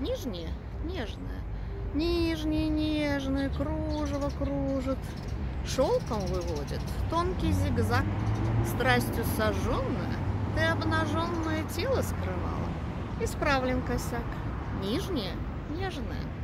Нижнее нежное. Нижнее нежное кружево кружит, шелком выводит тонкий зигзаг. Страстью сожженная ты обнаженное тело скрывала. Исправлен косяк. Нижнее нежное.